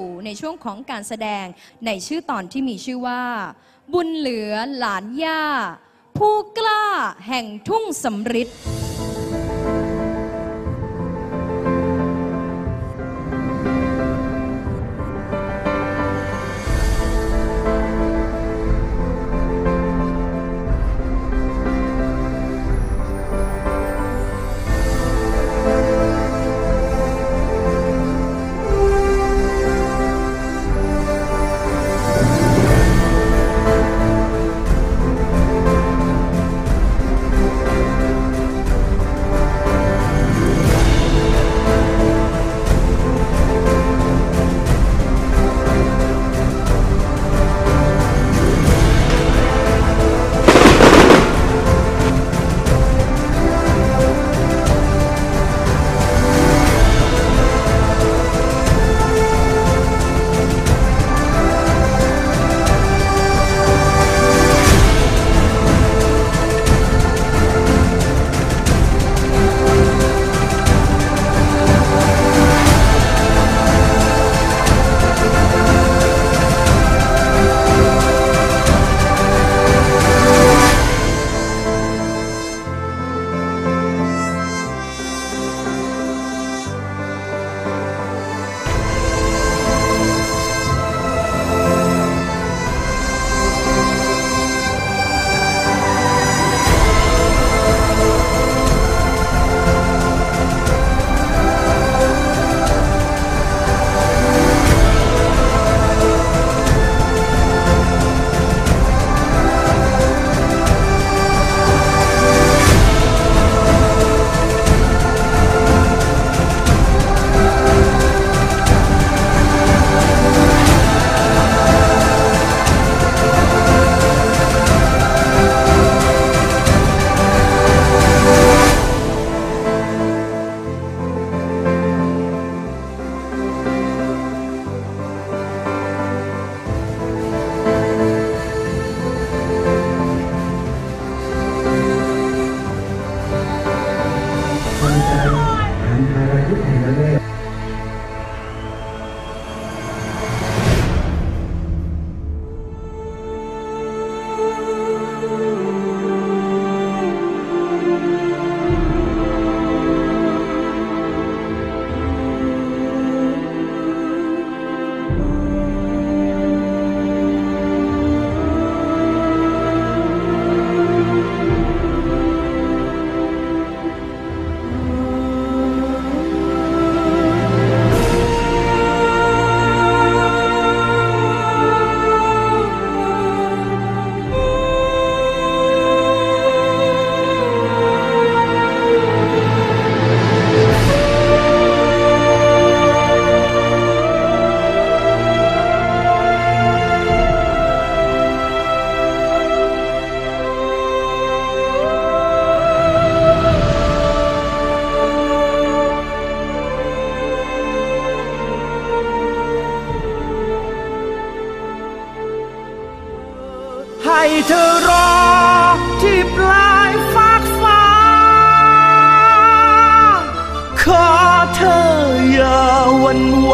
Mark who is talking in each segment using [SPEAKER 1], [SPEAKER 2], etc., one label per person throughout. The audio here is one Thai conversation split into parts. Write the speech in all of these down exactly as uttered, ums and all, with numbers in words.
[SPEAKER 1] ในช่วงของการแสดงในชื่อตอนที่มีชื่อว่าบุญเหลือหลานย่าผู้กล้าแห่งทุ่งสำริด
[SPEAKER 2] ให้เธอรอที่ปลายฟากฟ้าขอเธออย่าหวั่นไหว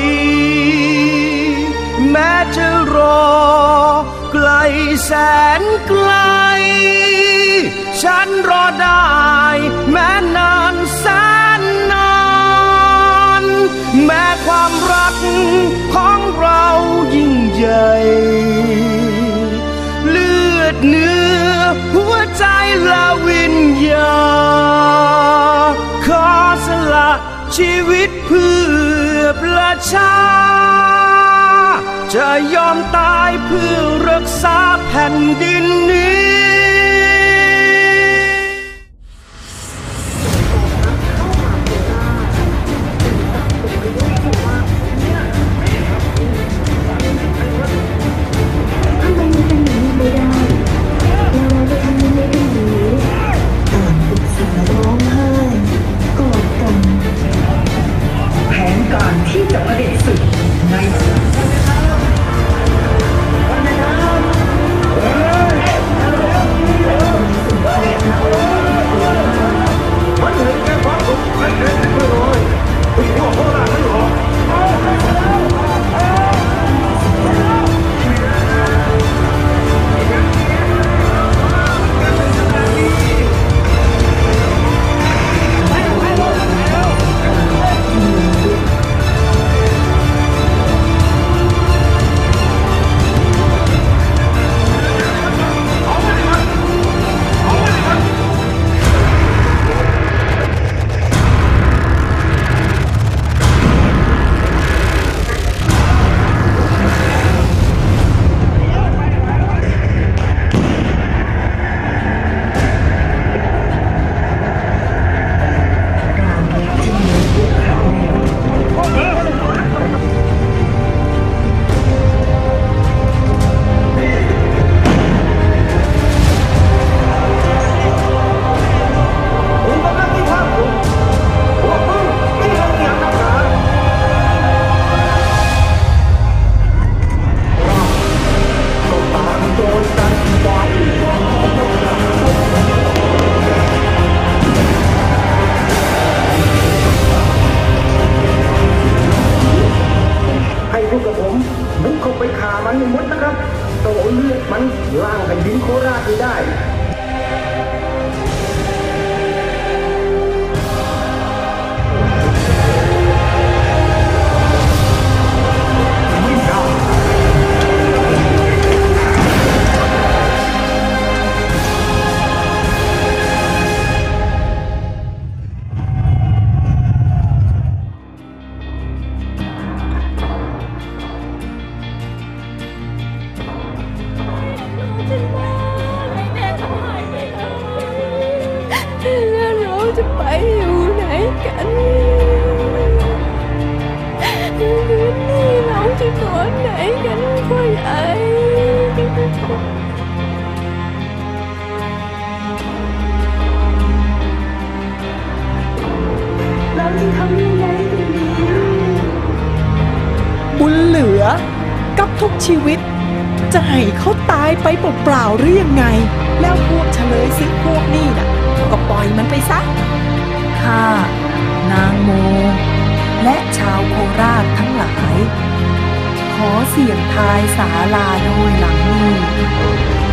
[SPEAKER 2] แม้จะรอไกลแสนไกลฉันรอได้แม้นานแสนนานแม้ความรักของเรายิ่งใหญ่เนื้อหัวใจและวิญญาณขอสละชีวิตเพื่อประชาจะยอมตายเพื่อรักษาแผ่นดินนี้
[SPEAKER 3] ที่จะผลิตศึกในวันนะครับ
[SPEAKER 4] ผมบุกเข้าไปฆ่ามันให้หมดนะครับต้องเอาเลือดมันล้างแผ่นดินโคราชให้ได้
[SPEAKER 1] แล้วเราจะไปอยู่ไหนกันคืนนี้เราจะนอนไหนกันพ่อใหญ่เราจะทำยังไงกันดี
[SPEAKER 3] บุญเหลือกับทุกชีวิต จะให้เขาตายไปเปล่าๆหรือยังไง แล้วพวกเฉลยสิพวกนี่น่ะก็ปล่อยมันไปซะข้านางโมและชาวโคราชทั้งหลาย ขอเสี่ยงทายศาลาโดยหลังนี้